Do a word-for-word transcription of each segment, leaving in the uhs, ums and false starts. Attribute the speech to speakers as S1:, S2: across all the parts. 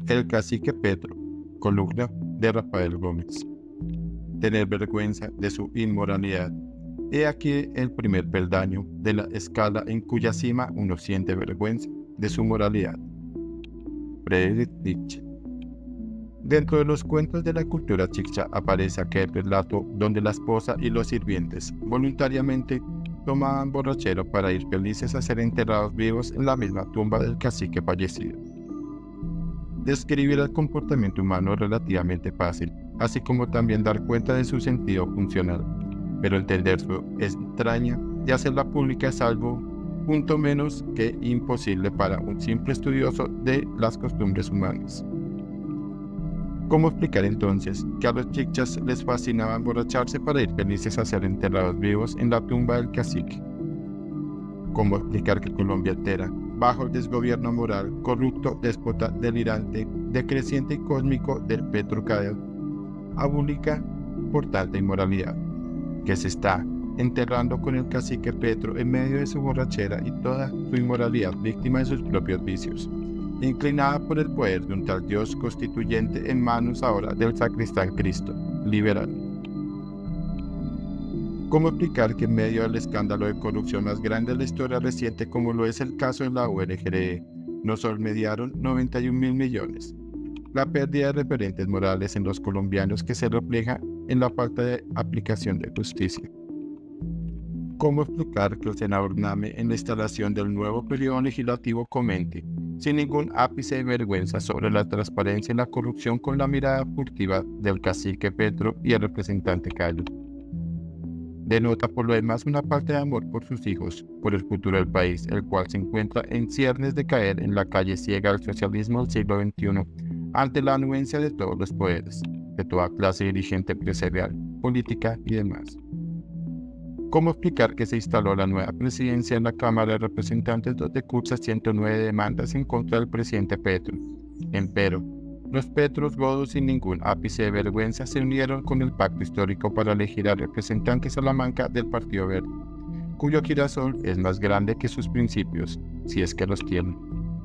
S1: El cacique Petro, columna de Rafael Gómez. Tener vergüenza de su inmoralidad. He aquí el primer peldaño de la escala en cuya cima uno siente vergüenza de su moralidad. Friedrich Nietzsche. Dentro de los cuentos de la cultura chicha aparece aquel relato donde la esposa y los sirvientes voluntariamente tomaban borrachero para ir felices a ser enterrados vivos en la misma tumba del cacique fallecido. Describir el comportamiento humano es relativamente fácil, así como también dar cuenta de su sentido funcional, pero entender su entraña y hacerla pública es algo punto menos que imposible para un simple estudioso de las costumbres humanas. ¿Cómo explicar entonces que a los chichas les fascinaba emborracharse para ir felices a ser enterrados vivos en la tumba del cacique? ¿Cómo explicar que Colombia entera, bajo el desgobierno moral, corrupto, déspota, delirante, decreciente y cósmico del Petrocadeo, abúlica por tanta inmoralidad, que se está enterrando con el cacique Petro en medio de su borrachera y toda su inmoralidad, víctima de sus propios vicios, inclinada por el poder de un tal Dios constituyente en manos ahora del sacristán Cristo, liberal? ¿Cómo explicar que en medio del escándalo de corrupción más grande de la historia reciente, como lo es el caso de la U N G R nos olvidaron noventa y un mil millones? La pérdida de referentes morales en los colombianos que se refleja en la falta de aplicación de justicia. ¿Cómo explicar que el senador Name en la instalación del nuevo periodo legislativo comente, sin ningún ápice de vergüenza, sobre la transparencia y la corrupción con la mirada furtiva del cacique Petro y el representante Cayo? Denota por lo demás una falta de amor por sus hijos, por el futuro del país, el cual se encuentra en ciernes de caer en la calle ciega del socialismo del siglo veintiuno, ante la anuencia de todos los poderes, de toda clase dirigente empresarial, política y demás. ¿Cómo explicar que se instaló la nueva presidencia en la Cámara de Representantes donde cursa ciento nueve demandas en contra del presidente Petro? Empero, los Petros godos sin ningún ápice de vergüenza se unieron con el pacto histórico para elegir a representantes Salamanca del Partido Verde, cuyo girasol es más grande que sus principios, si es que los tienen.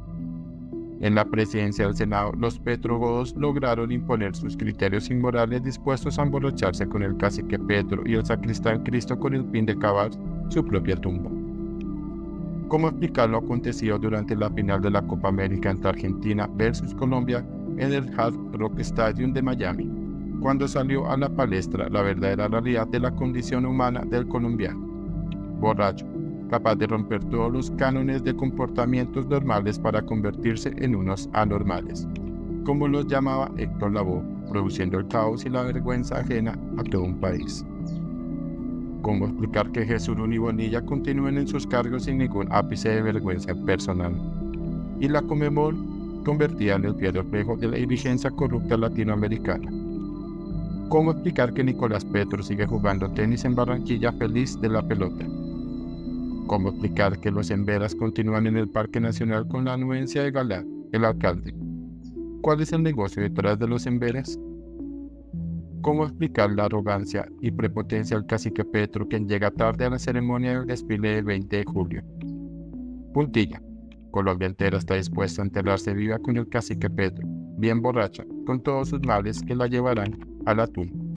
S1: En la presidencia del Senado, los petrogodos lograron imponer sus criterios inmorales dispuestos a emborracharse con el cacique Petro y el sacristán Cristo con el fin de cavar su propia tumba. ¿Cómo explicar lo acontecido durante la final de la Copa América entre Argentina versus Colombia en el Hard Rock Stadium de Miami, cuando salió a la palestra la verdadera realidad de la condición humana del colombiano? Borracho, capaz de romper todos los cánones de comportamientos normales para convertirse en unos anormales, como los llamaba Héctor Lavoe, produciendo el caos y la vergüenza ajena a todo un país. ¿Cómo explicar que Jesurún y Bonilla continúen en sus cargos sin ningún ápice de vergüenza personal? Y la Conmebol convertida en el fiel reflejo de la dirigencia corrupta latinoamericana. ¿Cómo explicar que Nicolás Petro sigue jugando tenis en Barranquilla feliz de la pelota? ¿Cómo explicar que los Emberas continúan en el Parque Nacional con la anuencia de Galán, el alcalde? ¿Cuál es el negocio detrás de los Emberas? ¿Cómo explicar la arrogancia y prepotencia del cacique Petro, quien llega tarde a la ceremonia del desfile del veinte de julio? Puntilla. Colombia entera está dispuesta a enterrarse viva con el cacique Petro, bien borracha, con todos sus males que la llevarán a la tumba.